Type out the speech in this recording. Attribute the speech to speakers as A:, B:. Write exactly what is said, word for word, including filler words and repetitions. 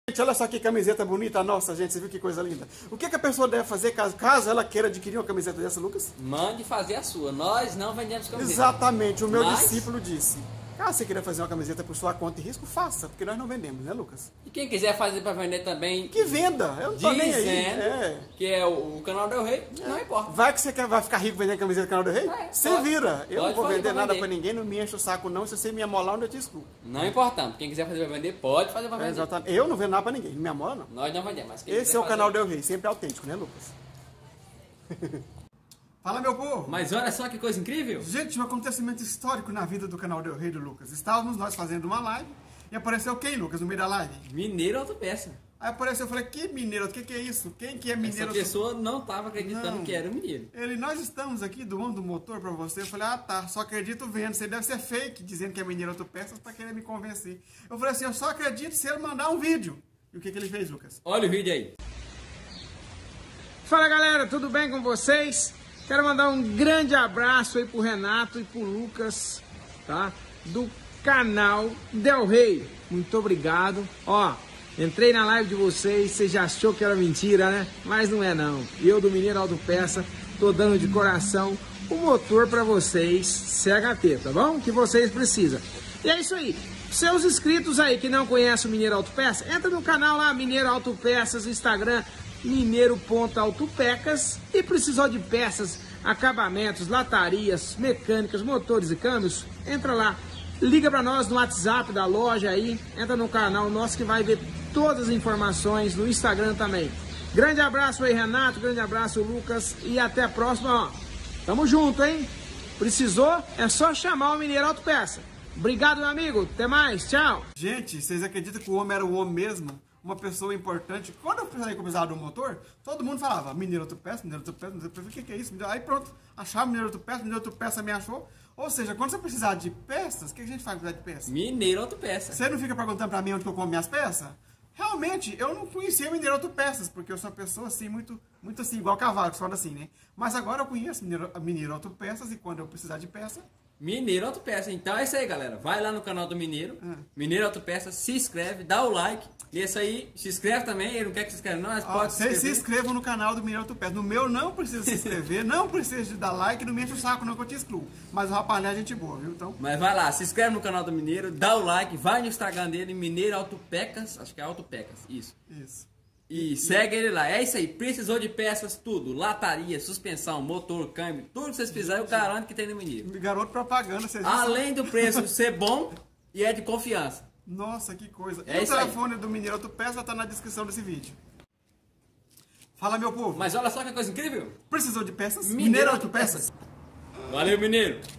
A: Gente, olha só que camiseta bonita nossa, gente. Você viu que coisa linda? O que, que a pessoa deve fazer caso, caso ela queira adquirir uma camiseta dessa, Lucas?
B: Mande fazer a sua. Nós não vendemos camiseta.
A: Exatamente. O meu
B: Mas...
A: discípulo disse. Caso você queira fazer uma camiseta por sua conta e risco, faça, porque nós não vendemos, né, Lucas?
B: E quem quiser fazer para vender também...
A: Que venda, eu não tô nem aí.
B: É. Que é o, o Canal Del Rey, é. Não importa.
A: Vai que você quer, vai ficar rico vendendo camiseta do Canal Del Rey? É, você pode, vira. Eu não vou vender nada para ninguém, não me enche o saco não, se você me amolar onde eu te excluo.
B: Não importante, quem quiser fazer para vender, pode fazer para vender. É,
A: exatamente. Eu não vendo nada para ninguém, não me amola não.
B: Nós não vendemos, mas quem
A: Esse é o
B: fazer...
A: Canal Del Rey, sempre autêntico, né, Lucas? Fala, meu povo!
B: Mas olha só que coisa incrível!
A: Gente, um acontecimento histórico na vida do Canal Del Rey do Lucas. Estávamos nós fazendo uma live e apareceu quem, Lucas, no meio da live?
B: Mineiro Autopeça.
A: Aí apareceu, eu falei, que mineiro? O que, que é isso? Quem que é mineiro?
B: Essa pessoa não estava acreditando
A: não.
B: que era o mineiro.
A: Ele, nós estamos aqui doando motor para você. Eu falei, ah tá, só acredito vendo. Você deve ser fake, dizendo que é mineiro Autopeças para querer me convencer. Eu falei assim, eu só acredito se ele mandar um vídeo. E o que, que ele fez, Lucas?
B: Olha o vídeo aí.
C: Fala galera, tudo bem com vocês? Quero mandar um grande abraço aí pro Renato e pro Lucas, tá? Do canal Del Rey. Muito obrigado. Ó, entrei na live de vocês, você já achou que era mentira, né? Mas não é não. Eu do Mineiro Autopeça tô dando de coração o motor pra vocês, C H T, tá bom? Que vocês precisam. E é isso aí. Seus inscritos aí que não conhecem o Mineiro Autopeça, entra no canal lá, Mineiro Autopeças, Instagram, mineiro.autopecas, e precisou de peças, acabamentos, latarias, mecânicas, motores e câmbios, entra lá, liga para nós no WhatsApp da loja aí, entra no canal nosso que vai ver todas as informações no Instagram também. Grande abraço aí, Renato, grande abraço, Lucas, e até a próxima, ó. Tamo junto, hein? Precisou? É só chamar o Mineiro Autopeça. Obrigado, meu amigo, até mais, tchau!
A: Gente, vocês acreditam que o homem era o homem mesmo? Uma pessoa importante. Quando eu precisava que eu precisava do motor, todo mundo falava Mineiro Autopeça, Mineiro Autopeça, Mineiro Autopeça, o que, que é isso? Aí pronto, achava Mineiro Autopeça, Mineiro Autopeça me achou. Ou seja, quando você precisar de peças, o que a gente faz com de peças?
B: Mineiro Autopeça.
A: Você não fica perguntando pra mim onde que eu como minhas peças? Realmente, eu não conhecia Mineiro Autopeças, porque eu sou uma pessoa assim, muito, muito assim, igual cavalo, que fala assim, né? Mas agora eu conheço Mineiro, Mineiro Autopeças e quando eu precisar de peça...
B: Mineiro Autopeça. Então é isso aí, galera. Vai lá no canal do Mineiro, hum. Mineiro Autopeça, se inscreve, dá o like. E esse aí, se inscreve também. Ele não quer que se inscreva, não, mas
A: ah,
B: pode
A: se inscrever. Se inscrevam no canal do Mineiro Autopeça. No meu não precisa se inscrever, não precisa de dar like, não me enche o saco não que eu te excluo. Mas o rapaz é gente boa, viu? Então...
B: Mas vai lá, se inscreve no canal do Mineiro, dá o like, vai no Instagram dele, Mineiro Autopecas, acho que é Autopecas, isso.
A: Isso.
B: E, e segue ele lá. É isso aí, precisou de peças, tudo. Lataria, suspensão, motor, câmbio, tudo que vocês precisarem, eu garanto que tem no Mineiro.
A: Garoto propaganda, vocês
B: além do preço ser bom e é de confiança.
A: Nossa, que coisa.
B: É
A: e o telefone
B: aí.
A: do Mineiro Autopeça vai estar na descrição desse vídeo. Fala, meu povo.
B: Mas olha só que coisa incrível.
A: Precisou de peças?
B: Mineiro, Mineiro Autopeças. Valeu, Mineiro.